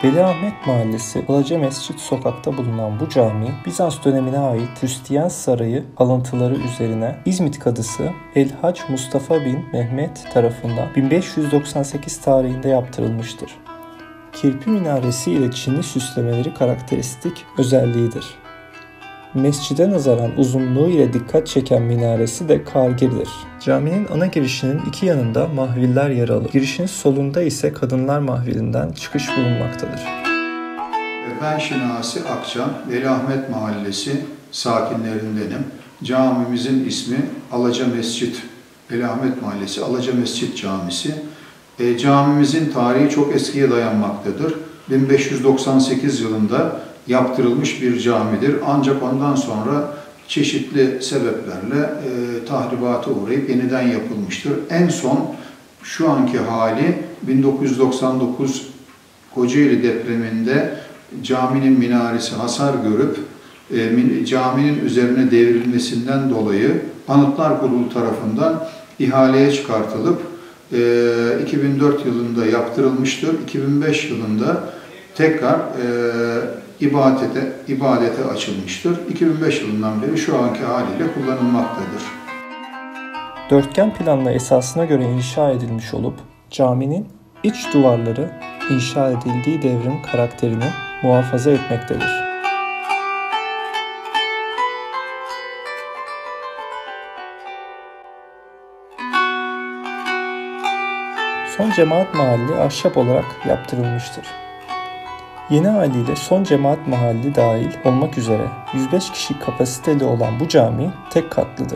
Veliahmet Mahallesi, Alaca Mescit sokakta bulunan bu cami, Bizans dönemine ait Hristiyan sarayı kalıntıları üzerine İzmit Kadısı El-Hac Mustafa bin Mehmet tarafından 1598 tarihinde yaptırılmıştır. Kirpi minaresi ile çinli süslemeleri karakteristik özelliğidir. Mescide nazaran uzunluğu ile dikkat çeken minaresi de kârgirdir. Caminin ana girişinin iki yanında mahviller yer alır. Girişin solunda ise kadınlar mahvilinden çıkış bulunmaktadır. Ben Şinasi Akçam, Veliahmet Mahallesi sakinlerindenim. Camimizin ismi Alaca Mescit, Veliahmet Mahallesi Alaca Mescit Camisi. Camimizin tarihi çok eskiye dayanmaktadır. 1598 yılında yaptırılmış bir camidir. Ancak ondan sonra çeşitli sebeplerle tahribata uğrayıp yeniden yapılmıştır. En son şu anki hali 1999 Kocaeli depreminde caminin minaresi hasar görüp caminin üzerine devrilmesinden dolayı Anıtlar Kurulu tarafından ihaleye çıkartılıp 2004 yılında yaptırılmıştır. 2005 yılında tekrar ibadete açılmıştır. 2005 yılından beri şu anki haliyle kullanılmaktadır. Dörtgen planlı esasına göre inşa edilmiş olup caminin iç duvarları inşa edildiği devrin karakterini muhafaza etmektedir. Son Cemaat Mahalli ahşap olarak yaptırılmıştır. Yeni haliyle Son Cemaat Mahalli dahil olmak üzere 105 kişi kapasiteli olan bu cami tek katlıdır.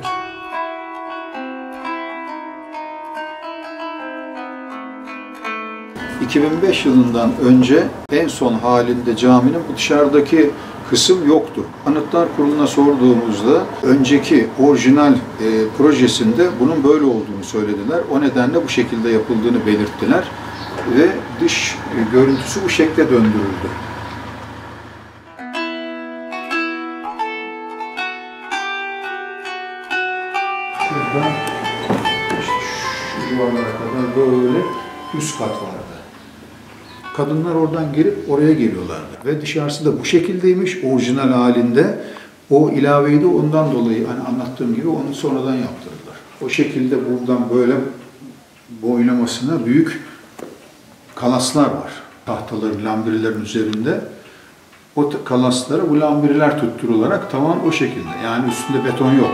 ...2005 yılından önce en son halinde caminin bu dışarıdaki kısım yoktu. Anıtlar Kurulu'na sorduğumuzda önceki orijinal projesinde bunun böyle olduğunu söylediler. O nedenle bu şekilde yapıldığını belirttiler ve dış görüntüsü bu şekle döndürüldü. Şuradan işte şu civarlara kadar böyle üst kat vardı. Kadınlar oradan girip oraya geliyorlardı ve dışarısı da bu şekildeymiş orijinal halinde. O ilaveyi de ondan dolayı hani anlattığım gibi onu sonradan yaptırdılar. O şekilde buradan böyle boylamasına büyük kalaslar var. Tahtaların, lambirlerin üzerinde. O kalaslara bu lambirler tutturularak tavan o şekilde. Yani üstünde beton yok.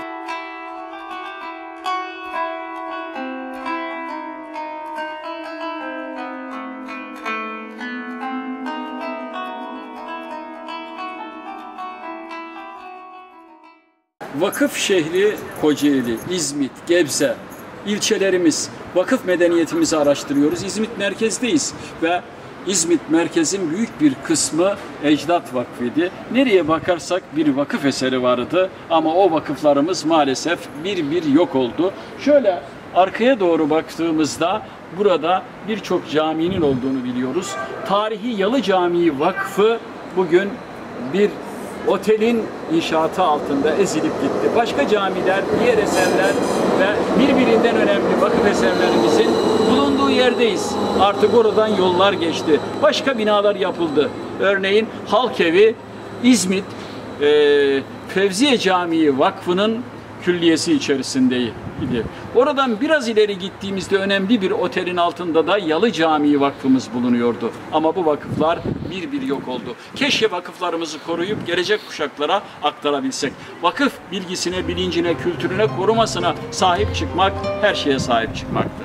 Vakıf şehri Kocaeli, İzmit, Gebze, ilçelerimiz, vakıf medeniyetimizi araştırıyoruz. İzmit merkezdeyiz ve İzmit merkezin büyük bir kısmı Ecdat Vakfı'ydı. Nereye bakarsak bir vakıf eseri vardı ama o vakıflarımız maalesef bir yok oldu. Şöyle arkaya doğru baktığımızda burada birçok caminin olduğunu biliyoruz. Tarihi Yalı Camii Vakfı bugün bir otelin inşaatı altında ezilip gitti. Başka camiler, diğer eserler ve birbirinden önemli vakıf eserlerimizin bulunduğu yerdeyiz. Artık oradan yollar geçti. Başka binalar yapıldı. Örneğin Halk Evi İzmit Fevziye Camii Vakfı'nın külliyesi içerisindeydi. Oradan biraz ileri gittiğimizde önemli bir otelin altında da Yalı Camii Vakfımız bulunuyordu. Ama bu vakıflar bir yok oldu. Keşke vakıflarımızı koruyup gelecek kuşaklara aktarabilsek. Vakıf bilgisine, bilincine, kültürüne, korumasına sahip çıkmak her şeye sahip çıkmaktır.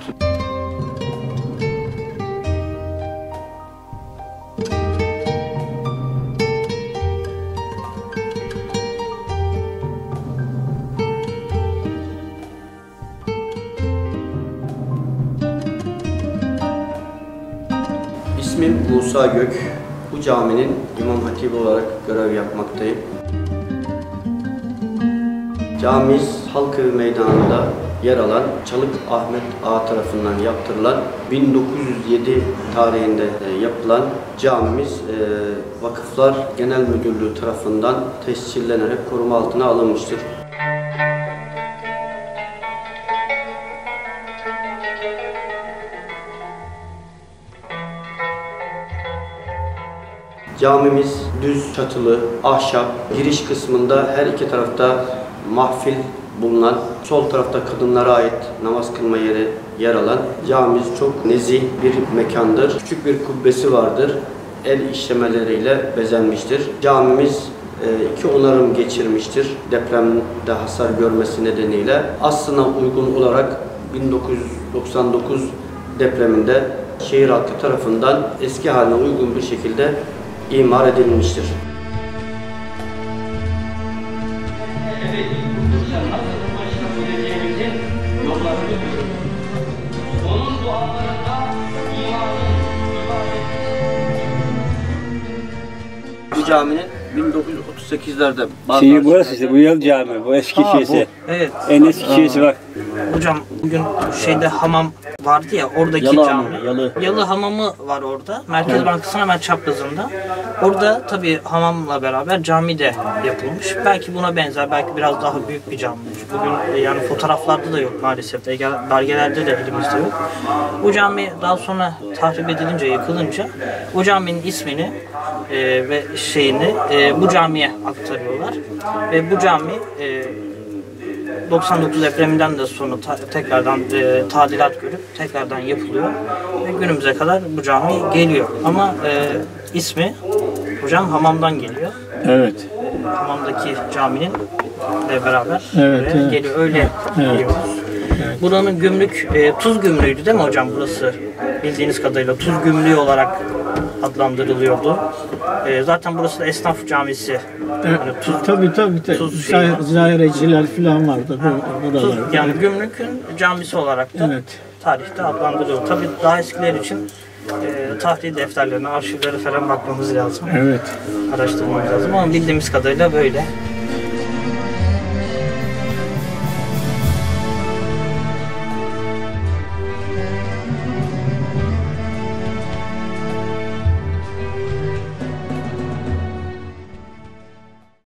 İsmim Musa Gök. Bu caminin imam hatibi olarak görev yapmaktayım. Camimiz Halk-Evi Meydanı'nda yer alan Çalık Ahmet Ağa tarafından yaptırılan 1907 tarihinde yapılan camimiz Vakıflar Genel Müdürlüğü tarafından tescillenerek koruma altına alınmıştır. Camimiz düz çatılı, ahşap, giriş kısmında her iki tarafta mahfil bulunan, sol tarafta kadınlara ait namaz kılma yeri yer alan camimiz çok nezih bir mekandır. Küçük bir kubbesi vardır. El işlemeleriyle bezenmiştir. Camimiz 2 onarım geçirmiştir. Depremde hasar görmesi nedeniyle aslına uygun olarak 1999 depreminde şehir halkı tarafından eski haline uygun bir şekilde imar edilmiştir. Bu caminin 1938'lerde Şimdi burası işte, bu yıl cami, bu eski şeysi. Evet. En eski şeysi bak. Hocam bugün şeyde hamam vardı ya, oradaki Yalı cami. hamamı, yalı. Hamamı var orada. Merkez Bankası'nın hemen çaprazında. Orada tabii hamamla beraber cami de yapılmış. Belki buna benzer, belki biraz daha büyük bir cami. Bugün yani fotoğraflarda da yok maalesef. Belgelerde de elimizde yok. Bu cami daha sonra tahrip edilince, yıkılınca o caminin ismini ve şeyini bu camiye aktarıyorlar. Ve bu cami 99 depreminden de sonra tekrardan tadilat görüp tekrardan yapılıyor ve günümüze kadar bu cami geliyor. Ama ismi hocam hamamdan geliyor. Evet. Hamamdaki caminin beraber Evet, evet. geliyor. Öyle biliyoruz. Evet. Buranın gümrük, tuz gümrüğüydü değil mi hocam burası? Bildiğiniz kadarıyla tuz gümrüğü olarak adlandırılıyordu. Zaten burası da esnaf camisi. Yani Tabii. Tuz Zahireciler falan vardı buralarda. yani gümrükün camisi olarak da tarihte adlandırılıyor. Tabii daha eskiler için tahliye defterlerine, arşivlere falan bakmamız lazım. Evet. Araştırmamız lazım ama bildiğimiz kadarıyla böyle.